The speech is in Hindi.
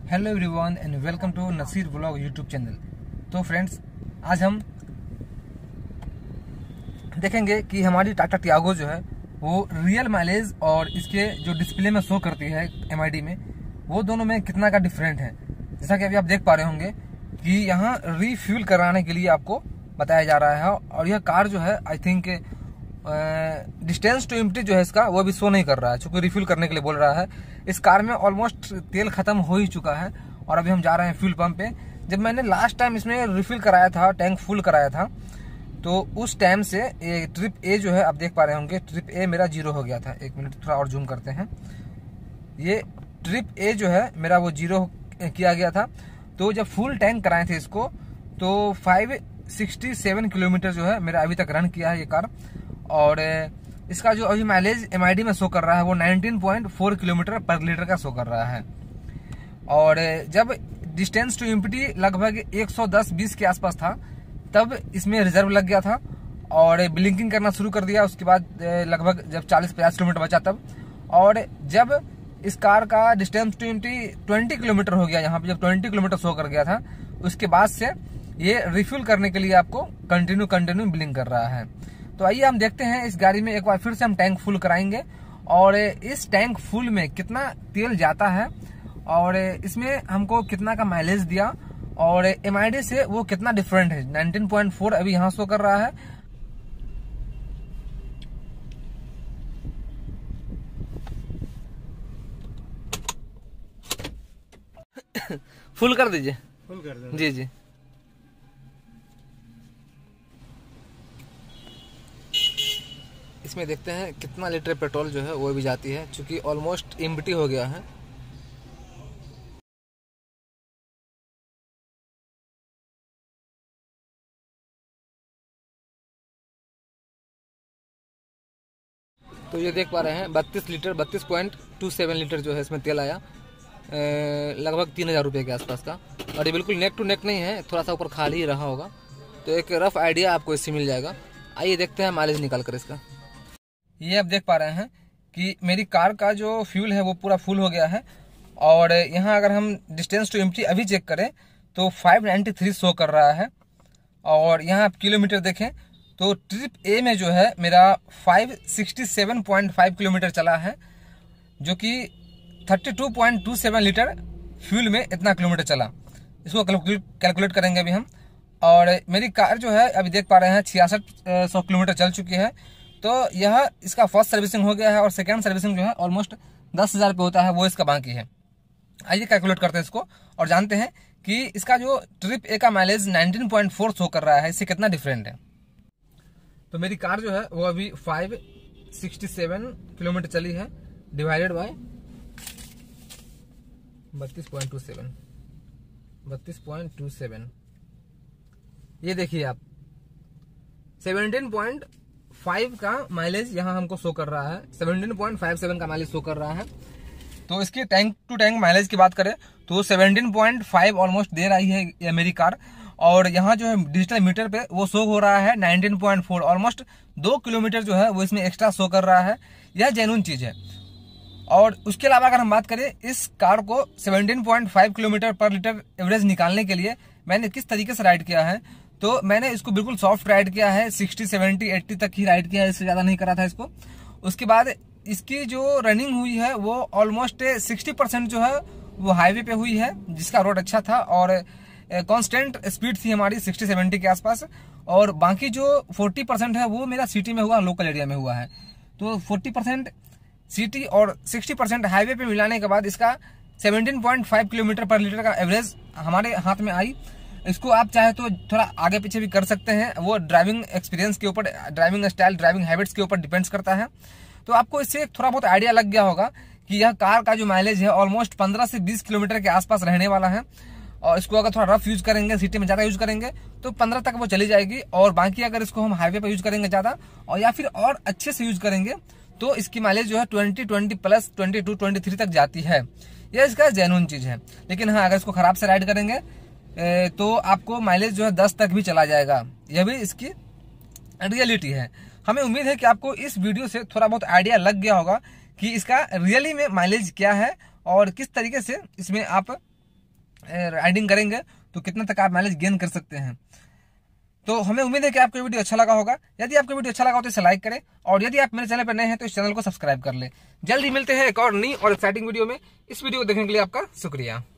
Hello everyone and welcome to Nasir vlog YouTube channel. तो फ्रेंड्स, आज हम देखेंगे कि हमारी टाटा टियागो जो है वो रियल माइलेज और इसके जो डिस्प्ले में शो करती है एमआईडी में, वो दोनों में कितना का डिफरेंट है। जैसा कि अभी आप देख पा रहे होंगे कि यहाँ रीफ्यूल कराने के लिए आपको बताया जा रहा है और यह कार जो है I think distance to empty जो है इसका वो भी शो नहीं कर रहा है, चूंकि रिफ्यूल करने के लिए बोल रहा है। इस कार में ऑलमोस्ट तेल खत्म हो ही चुका है और अभी हम जा रहे हैं फ्यूल पंप पे। जब मैंने लास्ट टाइम इसमें रिफिल कराया था, टैंक फुल कराया था, तो उस टाइम से ये ट्रिप ए जो है आप देख पा रहे होंगे, ट्रिप ए मेरा 0 हो गया था। एक मिनट थोड़ा और जूम करते हैं। ये ट्रिप ए जो है मेरा वो 0 किया गया था। तो जब फुल टैंक कराए थे इसको तो 567 किलोमीटर जो है मेरा अभी तक रन किया है ये कार। और इसका जो अभी माइलेज एमआईडी में शो कर रहा है वो 19.4 किलोमीटर पर लीटर का शो कर रहा है। और जब डिस्टेंस टू एम्प्टी लगभग 110-20 के आसपास था तब इसमें रिजर्व लग गया था और ब्लिंकिंग करना शुरू कर दिया। उसके बाद लगभग जब 40-50 किलोमीटर बचा तब, और जब इस कार का डिस्टेंस टू एम्प्टी 20 किलोमीटर हो गया, यहाँ पे जब 20 किलोमीटर शो कर गया था, उसके बाद से ये रिफ्यूल करने के लिए आपको कंटिन्यू ब्लिंक कर रहा है। तो आइए हम देखते हैं इस गाड़ी में, एक बार फिर से हम टैंक फुल कराएंगे और इस टैंक फुल में कितना तेल जाता है और इसमें हमको कितना का माइलेज दिया और एमआईडी से वो कितना डिफरेंट है। 19.4 अभी यहाँ शो कर रहा है। फुल कर दीजिए। फुल कर दो। जी जी। इसमें देखते हैं कितना लीटर पेट्रोल जो है वो भी जाती है, क्योंकि ऑलमोस्ट एम्प्टी हो गया है। तो ये देख पा रहे हैं 32.27 लीटर जो है इसमें तेल आया, लगभग 3000 रुपये के आसपास का। और ये बिल्कुल नेक टू नेक नहीं है, थोड़ा सा ऊपर खाली ही रहा होगा, तो एक रफ आइडिया आपको इससे मिल जाएगा। आइए देखते हैं माइलेज निकाल कर इसका। ये आप देख पा रहे हैं कि मेरी कार का जो फ्यूल है वो पूरा फुल हो गया है और यहाँ अगर हम डिस्टेंस टू एम्प्टी अभी चेक करें तो 593 शो कर रहा है। और यहाँ आप किलोमीटर देखें तो ट्रिप ए में जो है मेरा 567.5 किलोमीटर चला है, जो कि 32.27 लीटर फ्यूल में इतना किलोमीटर चला। इसको कैलकुलेट करेंगे अभी हम। और मेरी कार जो है अभी देख पा रहे हैं 6600 किलोमीटर चल चुकी है। तो यह इसका फर्स्ट सर्विसिंग हो गया है और सेकेंड सर्विसिंग जो है ऑलमोस्ट 10,000 पे होता है, वो इसका बाकी है। आइए कैलकुलेट करते हैं इसको और जानते हैं कि इसका जो ट्रिप ए का माइलेज 19.4 शो कर रहा है, इससे कितना डिफरेंट है। तो मेरी कार जो है वो अभी 567 किलोमीटर चली है, डिवाइडेड बाय 32.27। ये देखिए आप 17.5 का माइलेज यहाँ हमको शो कर रहा है, 17.57 का माइलेज शो कर रहा है। तो इसके टैंक टू टैंक माइलेज की बात करें तो 17.5 ऑलमोस्ट दे रही है ये मेरी कार। और यहाँ जो है डिजिटल मीटर पे वो शो हो रहा है 19.4, ऑलमोस्ट 2 किलोमीटर जो है वो इसमें एक्स्ट्रा शो कर रहा है। यह जेन्युइन चीज है। और उसके अलावा अगर हम बात करें इस कार को 17.5 किलोमीटर पर लीटर एवरेज निकालने के लिए मैंने किस तरीके से राइड किया है, तो मैंने इसको बिल्कुल सॉफ्ट राइड किया है, 60, 70, 80 तक ही राइड किया है, इससे ज्यादा नहीं करा था इसको। उसके बाद इसकी जो रनिंग हुई है वो ऑलमोस्ट 60% जो है वो हाईवे पे हुई है, जिसका रोड अच्छा था और कांस्टेंट स्पीड थी हमारी 60-70 के आसपास। और बाकी जो 40% है वो मेरा सिटी में हुआ, लोकल एरिया में हुआ है। तो 40% सिटी और 60% हाईवे पे मिलाने के बाद इसका 17.5 किलोमीटर पर लीटर का एवरेज हमारे हाथ में आई। इसको आप चाहे तो थोड़ा आगे पीछे भी कर सकते हैं, वो ड्राइविंग एक्सपीरियंस के ऊपर, ड्राइविंग स्टाइल, ड्राइविंग हैबिट्स के ऊपर डिपेंड्स करता है। तो आपको इससे थोड़ा बहुत आइडिया लग गया होगा कि यह कार का जो माइलेज है ऑलमोस्ट 15 से 20 किलोमीटर के आसपास रहने वाला है। और इसको अगर थोड़ा रफ यूज करेंगे, सिटी में ज्यादा यूज करेंगे तो 15 तक वो चली जाएगी। और बाकी अगर इसको हम हाईवे पर यूज करेंगे ज्यादा और या फिर और अच्छे से यूज करेंगे तो इसकी माइलेज जो है 20 प्लस 22-23 तक जाती है। यह इसका जेन्युइन चीज है। लेकिन हाँ, अगर इसको खराब से राइड करेंगे तो आपको माइलेज जो है 10 तक भी चला जाएगा। यह भी इसकी रियलिटी है। हमें उम्मीद है कि आपको इस वीडियो से थोड़ा बहुत आइडिया लग गया होगा कि इसका रियली में माइलेज क्या है और किस तरीके से इसमें आप राइडिंग करेंगे तो कितना तक आप माइलेज गेन कर सकते हैं। तो हमें उम्मीद है कि आपको वीडियो अच्छा लगा होगा। यदि आपको वीडियो अच्छा लगा हो तो इसे लाइक करें, और यदि आप मेरे चैनल पर नए हैं तो इस चैनल को सब्सक्राइब कर लें। जल्दी मिलते हैं एक और नई और एक्साइटिंग वीडियो में। इस वीडियो को देखने के लिए आपका शुक्रिया।